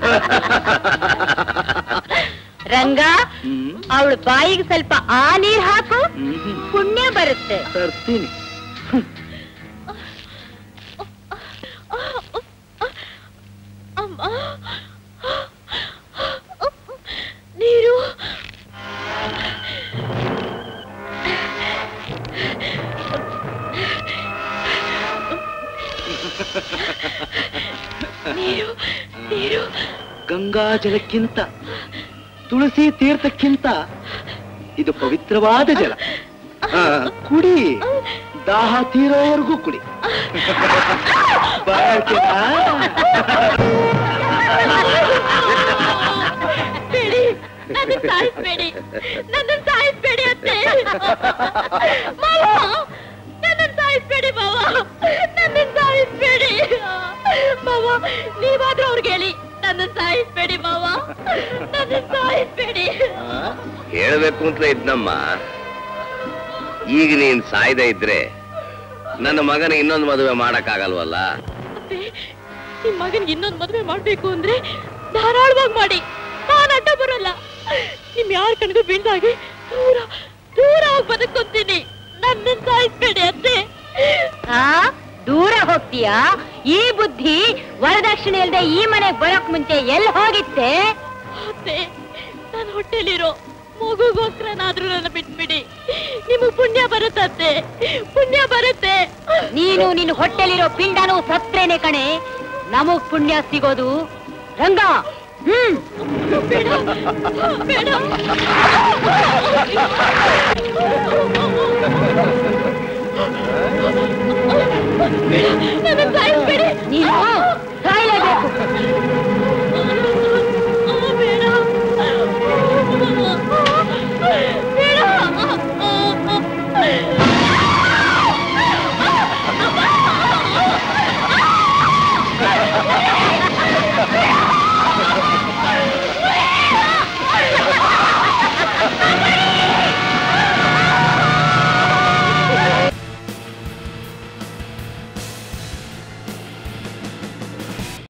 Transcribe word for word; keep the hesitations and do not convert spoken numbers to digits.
ರಂಗ ಅವಳು ಬಾಯಿಗೆ ಸ್ವಲ್ಪ ಆ ನೀರ್ ಹಾಕು, ಪುಣ್ಯ ಬರುತ್ತೆ. ತರ್ತೀನಿ. ನೀರು ನೀರು ನೀರು ಗಂಗಾ ಜಲಕ್ಕಿಂತ ತುಳಸಿ ತೀರ್ಥಕ್ಕಿಂತ ಇದು ಪವಿತ್ರವಾದ ಜಲ. ಕುಡಿ, ದಾಹ ತೀರೋವರೆಗೂ ಕುಡಿ. ಬೇಡಿ, ನನ್ನ ಸಾಯಿಸ್ಬೇಡಿ, ನನ್ನ ಸಾಯಿಸ್ಬೇಡಿ ಅತ್ತೆ. ನನ್ನ ಸಾಯಿಸ್ಬೇಡಿ ಮಾವ, ನನ್ನ ಸಾಯಿಸ್ಬೇಡಿ ಮಾವ. ನೀವಾದ್ರೂ ಅವ್ರಿಗೆ ಹೇಳಿ, ನನ್ನ ಸಾಯಿಸ್ಬೇಡಿ ಮಾವ, ನನ್ನ ಸಾಯಿಸ್ಬೇಡಿ. ಹೇಳ್ಬೇಕು ಅಂತ ಇದ್ನಮ್ಮ. ಈಗ ನೀನ್ ಸಾಯ್ದ ಇದ್ರೆ ನನ್ನ ಮಗನ ಇನ್ನೊಂದು ಮದುವೆ ಮಾಡಕ್ಕಾಗಲ್ವಲ್ಲ? ನಿಮ್ ಮಗನ್ಗೆ ಇನ್ನೊಂದು ಮದುವೆ ಮಾಡ್ಬೇಕು ಅಂದ್ರೆ ಧಾರಾಳವಾಗಿ ಮಾಡಿ, ನಾನು ಅಡ್ಡ ಬರಲ್ಲ. ನಿಮ್ ಯಾರ ಕಣ್ಗೂ ಬೀಳ್ದಾಗೆ ದೂರ ದೂರ ಹೋಗಿ ಬದುಕೊಂತೀನಿ. ನನ್ನ ಸಾಯಿಸ್ಬೇಡಿ ಅತ್ತೆ. ದೂರ ಹೋಗ್ತೀಯಾ? ಈ ಬುದ್ಧಿ ವರದಕ್ಷಿಣೆ ಇಲ್ಲದೆ ಈ ಮನೆಗೆ ಬರೋಕ್ ಮುಂಚೆ ಎಲ್ಲಿ ಹೋಗಿತ್ತೆ? ನಾನು ಹೊಟ್ಟೆಲಿರೋ ಮಗುಗೋಸ್ಕರನಾದ್ರೂ ನನ್ನ ಬಿಟ್ಬಿಡಿ. ನಿಮಗ್ ಪುಣ್ಯ ಬರುತ್ತತ್ತೆ, ಪುಣ್ಯ ಬರುತ್ತೆ. ನೀನು ನಿನ್ನ ಹೊಟ್ಟೆಲಿರೋ ಪಿಂಡನೂ ಸತ್ರೇನೆ ಕಣೆ ನಮಗ್ ಪುಣ್ಯ ಸಿಗೋದು. ರಂಗ, ಹ್ಮ್ ಬೇಡ ಬೇಡ